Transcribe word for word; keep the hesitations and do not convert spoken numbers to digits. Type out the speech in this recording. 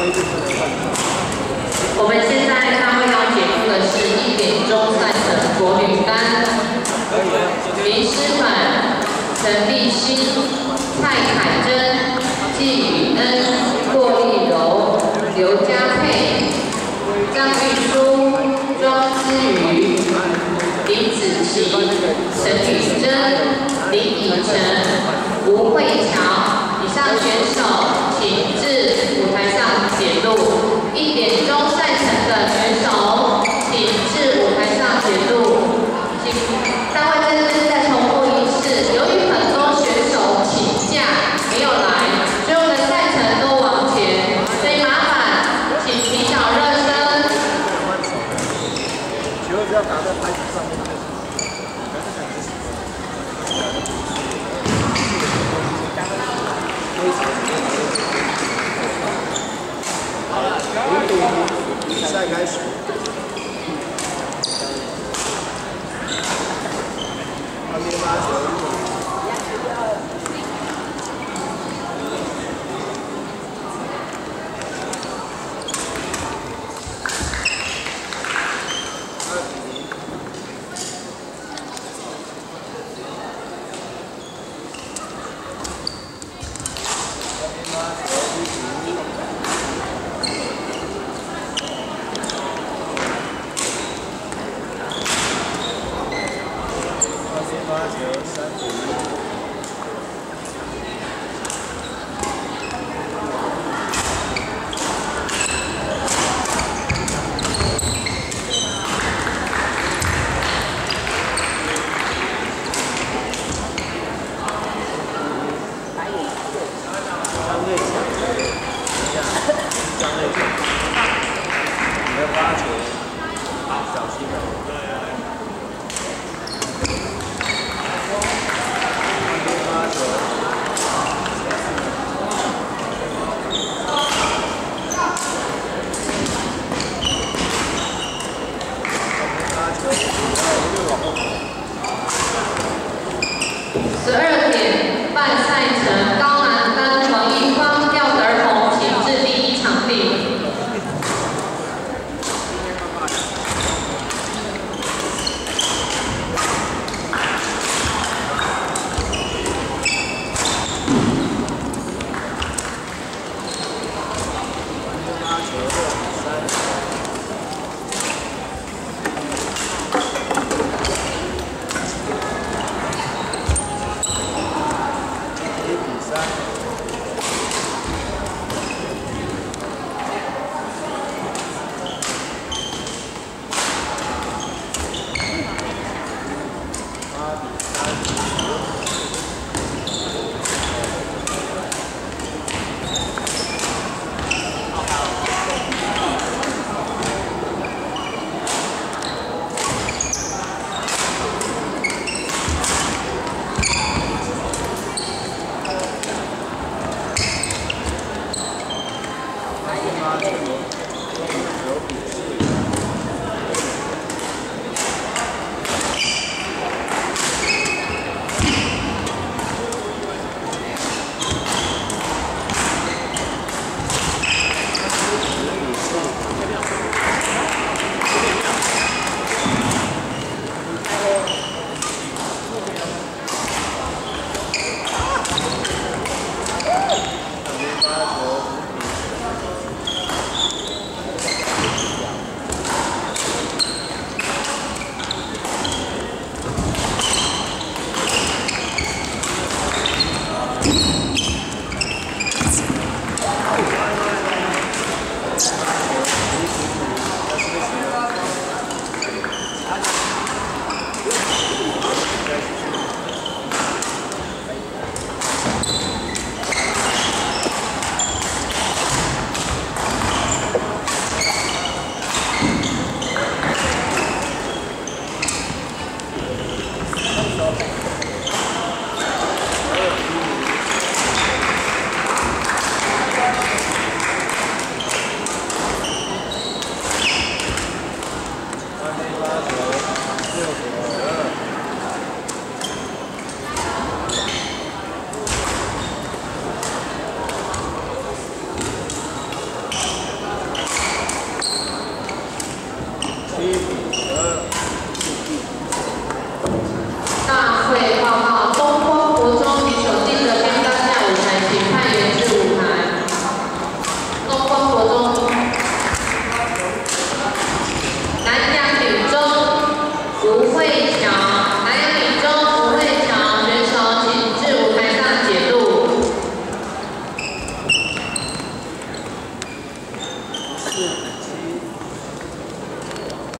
我们现在大会要解出的是一点钟赛的国女单，林诗凡、陈立新、蔡凯珍、季雨恩、霍丽柔、刘佳佩、张玉书、庄思雨、林子琪、陈雨珍、林以晨、吴慧乔。以上选手请至舞台上检录。一点钟赛程的选手，请至舞台上检录。请大会在这边再重复一次，由于很多选手请假没有来，所有的赛程都往前，所以麻烦请提早热身。 球只要打在拍子上面就行。比赛开始。旁边发球。发球三比一。张瑞强，张瑞强，你的发球小心了。 十二点半赛程，高栏杆王一芳吊子儿童，请至第一场地。 八